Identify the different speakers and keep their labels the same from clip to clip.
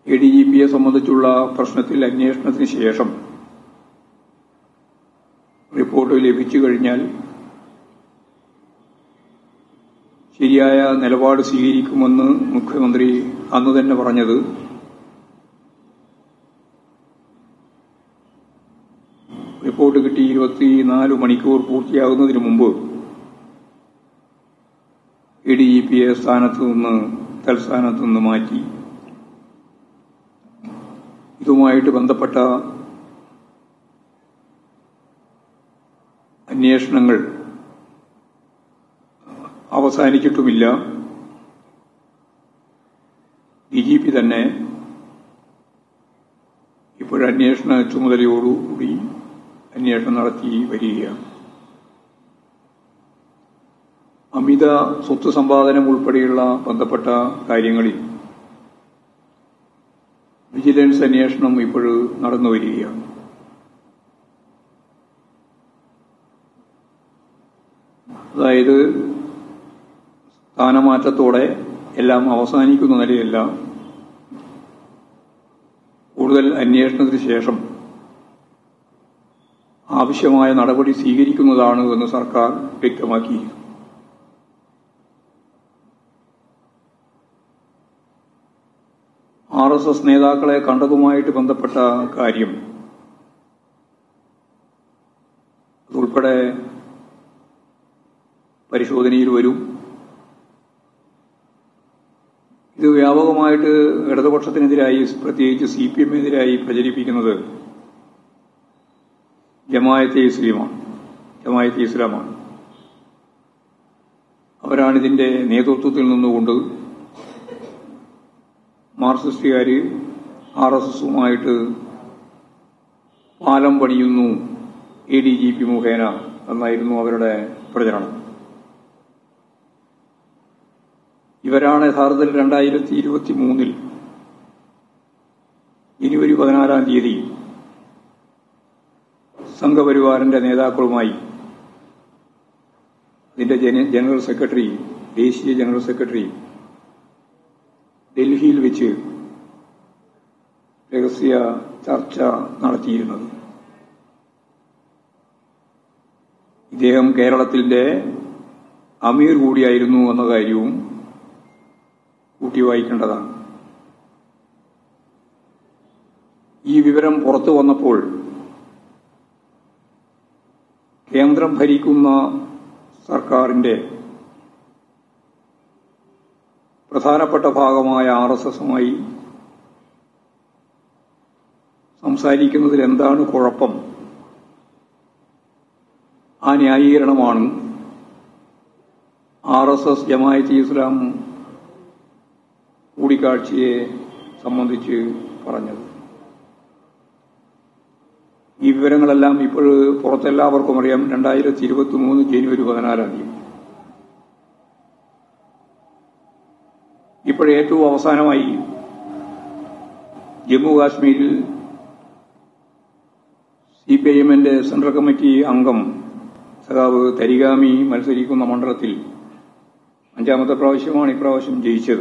Speaker 1: ADGPയെ സംബന്ധിച്ചുള്ള പ്രശ്നത്തിൽ അന്വേഷണത്തിന് ശേഷം റിപ്പോർട്ട് ലഭിച്ചു കഴിഞ്ഞാൽ ശരിയായ നിലപാട് സ്വീകരിക്കുമെന്ന് മുഖ്യമന്ത്രി അന്ന് തന്നെ പറഞ്ഞത് റിപ്പോർട്ട് കിട്ടി 24 മണിക്കൂർ പൂർത്തിയാകുന്നതിന് മുമ്പ് ADGPയെ തൽസ്ഥാനത്ത് നിന്ന് മാറ്റി. ഇതുമായിട്ട് ബന്ധപ്പെട്ട അന്വേഷണങ്ങൾ അവസാനിച്ചിട്ടുമില്ല. DGP തന്നെ ഇപ്പോഴന്വേഷണ ചുമതലയോടുകൂടി അന്വേഷണം നടത്തി വരികയാണ്. അമിത സ്വത്ത് സമ്പാദനം ഉൾപ്പെടെയുള്ള ബന്ധപ്പെട്ട കാര്യങ്ങളിൽ വിജിലൻസ് അന്വേഷണം ഇപ്പോൾ നടന്നു വരികയാണ്. അതായത് സ്ഥാനമാറ്റത്തോടെ എല്ലാം അവസാനിക്കുന്ന നിലയല്ല, കൂടുതൽ അന്വേഷണത്തിന് ശേഷം ആവശ്യമായ നടപടി സ്വീകരിക്കുന്നതാണ് എന്ന് സർക്കാർ വ്യക്തമാക്കി. RSS നേതാക്കളെ കണ്ടതുമായിട്ട് ബന്ധപ്പെട്ട കാര്യം അതുൾപ്പെടെ പരിശോധനയിൽ വരും. ഇത് വ്യാപകമായിട്ട് ഇടതുപക്ഷത്തിനെതിരായി, പ്രത്യേകിച്ച് CPM-എതിരായി പ്രചരിപ്പിക്കുന്നത് ജമാഅത്തെ ഇസ്ലാമാണ്. അവരാണിതിന്റെ നേതൃത്വത്തിൽ നിന്നുകൊണ്ട് മാർക്സിസ്റ്റുകാർ RSSുമായിട്ട് പാലം പണിയുന്നു ADGP മുഖേന എന്നായിരുന്നു അവരുടെ പ്രചരണം. ഇവരാണ് യഥാർത്ഥത്തിൽ 2023 ജനുവരി 14 സംഘപരിവാറിന്റെ നേതാക്കളുമായി അതിന്റെ ജനറൽ സെക്രട്ടറി, ദേശീയ ജനറൽ സെക്രട്ടറി ഡൽഹിയിൽ വെച്ച് രഹസ്യ ചർച്ച നടത്തിയിരുന്നത്. ഇദ്ദേഹം കേരളത്തിന്റെ അമീർ കൂടിയായിരുന്നു എന്ന കാര്യവും കൂട്ടി വായിക്കേണ്ടതാണ്. ഈ വിവരം പുറത്തു വന്നപ്പോൾ കേന്ദ്രം ഭരിക്കുന്ന സർക്കാരിന്റെ പ്രധാനപ്പെട്ട ഭാഗമായ RSSുമായി സംസാരിക്കുന്നതിൽ എന്താണ് കുഴപ്പം? ആ ന്യായീകരണമാണ് RSS ജമാഅത്തെ ഇസ്ലാം കൂടിക്കാഴ്ചയെ സംബന്ധിച്ച് പറഞ്ഞത്. ഈ വിവരങ്ങളെല്ലാം ഇപ്പോൾ പുറത്തെല്ലാവർക്കും അറിയാം. 2023 ജനുവരി 14 ഇപ്പോഴേറ്റവും അവസാനമായി ജമ്മു കാശ്മീരിൽ CPIM-ന്റെ സെൻട്രൽ കമ്മിറ്റി അംഗം സഖാവ് തരിഗാമി മത്സരിക്കുന്ന മണ്ഡലത്തിൽ 5ാമത്തെ പ്രാവശ്യമാണ് ഇപ്രാവശ്യം ജയിച്ചത്.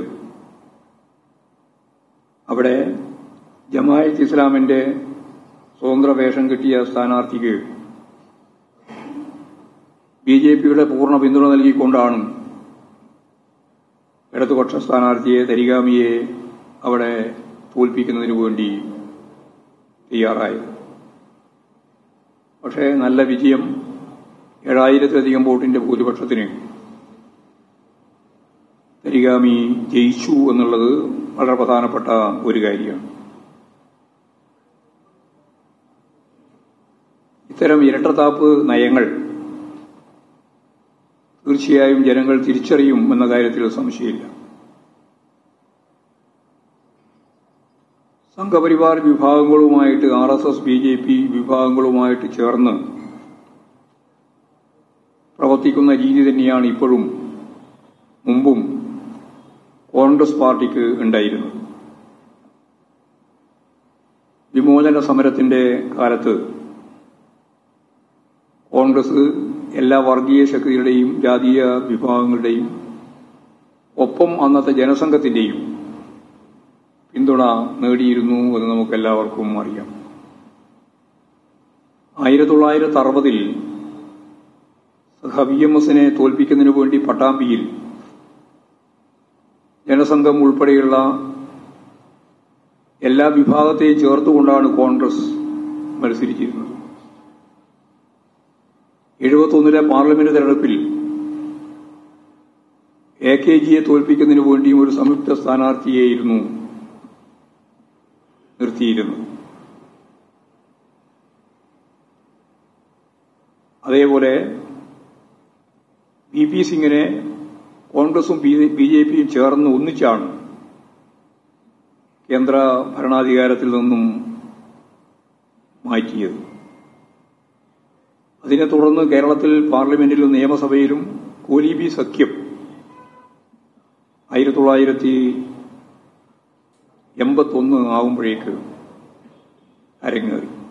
Speaker 1: അവിടെ ജമാഅത്തെ ഇസ്ലാമിന്റെ സ്വതന്ത്ര വേഷം കിട്ടിയ സ്ഥാനാർത്ഥിക്ക് BJPയുടെ പൂർണ്ണ പിന്തുണ നൽകിക്കൊണ്ടാണ് ഇടതുപക്ഷ സ്ഥാനാർത്ഥിയെ തരിഗാമിയെ അവിടെ തോൽപ്പിക്കുന്നതിനു വേണ്ടി തയ്യാറായത്. പക്ഷേ നല്ല വിജയം, 7000-ലധികം വോട്ടിന്റെ ഭൂരിപക്ഷത്തിന് തരിഗാമി ജയിച്ചു എന്നുള്ളത് വളരെ പ്രധാനപ്പെട്ട ഒരു കാര്യമാണ്. ഇത്തരം ഇരട്ടത്താപ്പ് നയങ്ങൾ തീർച്ചയായും ജനങ്ങൾ തിരിച്ചറിയും എന്ന കാര്യത്തിൽ സംശയമില്ല. സംഘപരിവാർ വിഭാഗങ്ങളുമായിട്ട് RSS BJP വിഭാഗങ്ങളുമായിട്ട് ചേർന്ന് പ്രവർത്തിക്കുന്ന രീതി തന്നെയാണ് ഇപ്പോഴും മുമ്പും കോൺഗ്രസ് പാർട്ടിക്ക് ഉണ്ടായിരുന്നത്. വിമോചന സമരത്തിന്റെ കാലത്ത് കോൺഗ്രസ് എല്ലാ വർഗീയ ശക്തികളുടെയും ജാതീയ വിഭാഗങ്ങളുടെയും ഒപ്പം അന്നത്തെ ജനസംഘത്തിന്റെയും പിന്തുണ നേടിയിരുന്നു എന്ന് നമുക്കെല്ലാവർക്കും അറിയാം. 1960 VMSനെ തോൽപ്പിക്കുന്നതിനു വേണ്ടി പട്ടാമ്പിയിൽ ജനസംഘം ഉൾപ്പെടെയുള്ള എല്ലാ വിഭാഗത്തെയും ചേർത്തുകൊണ്ടാണ് കോൺഗ്രസ് മത്സരിച്ചിരുന്നത്. 71 പാർലമെന്റ് തെരഞ്ഞെടുപ്പിൽ AKGയെ തോൽപ്പിക്കുന്നതിനു വേണ്ടിയും ഒരു സംയുക്ത സ്ഥാനാർത്ഥിയെയായിരുന്നു നിർത്തിയിരുന്നത്. അതേപോലെ VP സിംഗിനെ കോൺഗ്രസും BJPയും ചേർന്ന് ഒന്നിച്ചാണ് കേന്ദ്ര ഭരണാധികാരത്തിൽ നിന്നും മാറ്റിയത്. അതിനെ തുടർന്ന് കേരളത്തിൽ പാർലമെന്റിലും നിയമസഭയിലും കോലീബി സഖ്യം 1981 ആവുമ്പോഴേക്ക് അരങ്ങേറി.